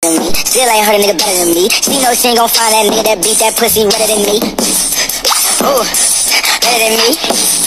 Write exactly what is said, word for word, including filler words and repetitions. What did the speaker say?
than me. Still ain't heard a nigga better than me. She know she ain't gon' find that nigga that beat that pussy better than me. Ooh, better than me.